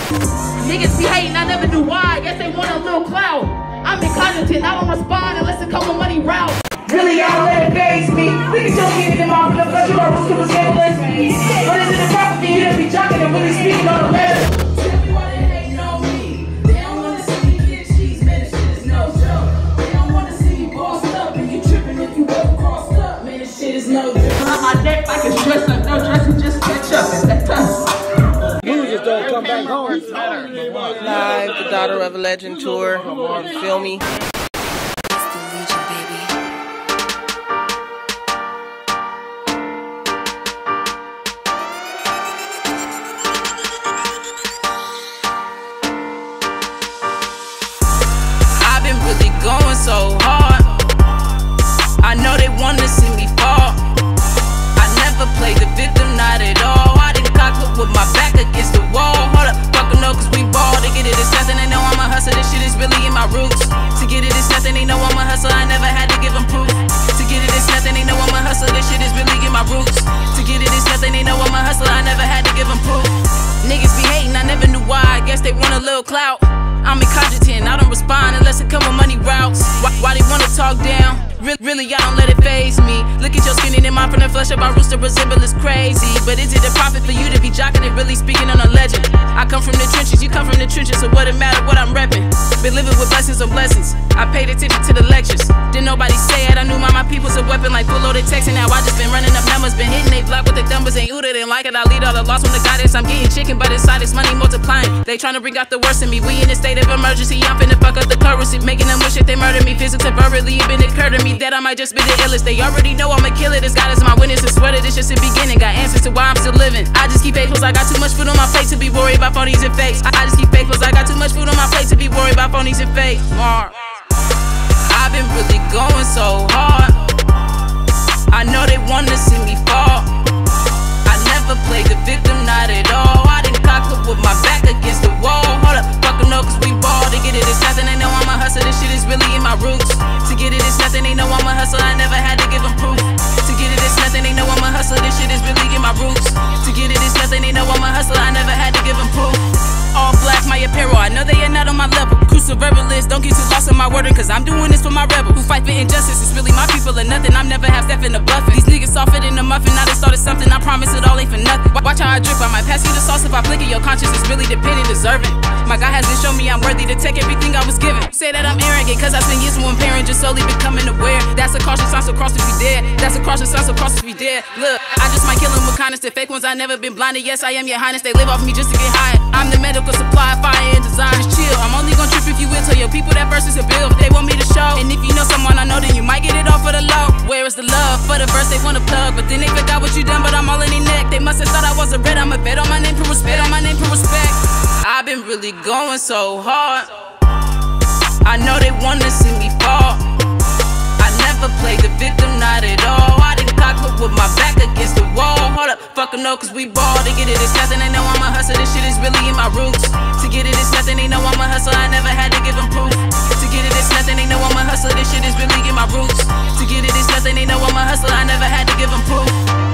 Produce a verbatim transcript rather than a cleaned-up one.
Niggas be hating, I never knew why. Guess they want a little clout. I'm incognitant, I don't respond unless it come with money route. Really, I don't let it faze me. We can still get it in my blood, but you are roots to the scandalous. But is it a problem for you to be jocking and really speaking on the letter? Tell me why they hating on me. They don't want to see me get cheese, man, this shit is no joke. They don't want to see me bossed up, and you tripping if you ever crossed up, man, this shit is no joke. On my neck like it's dressed up, no dress, you just catch up, it's that tough. Losers don't come back home. Live, the Daughter of a Legend tour. Feel me? I've been really going so hard. I know they wanna see me fall. I never played the victim, not at all. I didn't cock up with my back against the wall. Hold up, fucking no, cause we ball. To get it, it's nothing, they know I'm a hustler. This shit is really in my roots. To get it, it's nothing, they know I'm a hustler. I never had to give them proof. To get it, it's nothing, they know I'm a hustler. This shit is really in my roots. To get it, it's nothing, they know I'm a hustler. I never had to give them proof. Niggas be hating, I never knew why. I guess they want a little clout. I'm incognitant, I don't respond unless it come with money routes. Why, why they wanna talk down? Re really, I don't let it faze me. Look at your skin and mind from the flesh of our rooster resemble is crazy. But is it a profit for you to be jocking and really speaking on a legend? I come from the trenches, you come from the trenches, so what it matter what I'm repping? Been living with blessings on blessings. I paid attention to the lectures. Didn't nobody say it, I knew my, my people's a weapon like full loaded text. And now I just been running up numbers, been hitting they block with the numbers. Ain't you didn't like it, I lead all the loss from the guidance. I'm getting chicken, but inside it's money multiplying. They trying to bring out the worst in me. We in a state of emergency, I'm finna fuck up the currency. Making them wish if they murder me. Physics and verbally, it been occur to me that I might just be the illest. They already know I'ma kill it. This God is my witness and swear that this just the beginning. Got answers to why I'm still living. I just keep faithful, I got too much food on my plate to be worried about phonies and fakes. I, I just keep faithful, I got too much food on my plate to be worried about phonies and fakes. Mark. I've been really going so hard. I know they wanna see me fall. I never played the victim, not at all. I didn't cock up with my back against the wall. Hold up, fucking no, cause we ball. To get it, it's nothing, they know I'm a hustler. This shit is really in my roots. To get it, it's nothing, they know I'm a hustler. I never had to give them proof. To get it, it's nothing, they know I'm a hustler. This shit is really in my roots. To get it, it's nothing, they know I'm a hustler. I never had to give them proof. All black, my apparel, I know they are not on my level. Crucial verbalist, don't get too lost in my wording, cause I'm doing this for my rebel who fight for injustice. It's really my people or nothing, I'm never half stepping the bluffing. These niggas softer than a muffin, now they started something, I promise it all ain't for nothing. Watch how I drip, I might pass you the sauce if I blink at your conscience. It's really dependent, deserving. My God has been shown me I'm worthy to take everything I was given. Say that I'm arrogant, cause I spend years with one parent, just slowly becoming aware. That's a cautious sign, so cross if you dare. That's a cautious sign, so cross if you dare. Look, I just might kill them with kindness. The fake ones, I never been blinded. Yes, I am your highness, they live off me just to get high. I'm the medical supply, fire and design. Just chill, I'm only gonna trip if you will. Tell your people that verse is a bill, they want me to show. And if you know someone I know, then you might get it off for the low. Where is the love? For the verse they wanna plug, but then they forgot what you done, but I'm all in their neck. They must have thought I was a red, I'm a bet on my name for respect, on my name for respect. I've been really going so hard. I know they wanna see me fall. I never played the victim, not at all. I didn't cock up with my back against the wall. Hold up, fucking no, cause we ball. To get it, it's nothing, they know I'm a hustler. This shit is really in my roots. To get it, it's nothing, they know I'm a hustler. I never had to give them proof. To get it, it's nothing, they know I'm a hustler. This shit is really in my roots. To get it, it's nothing, they know I'm a hustler. I never had to give them proof.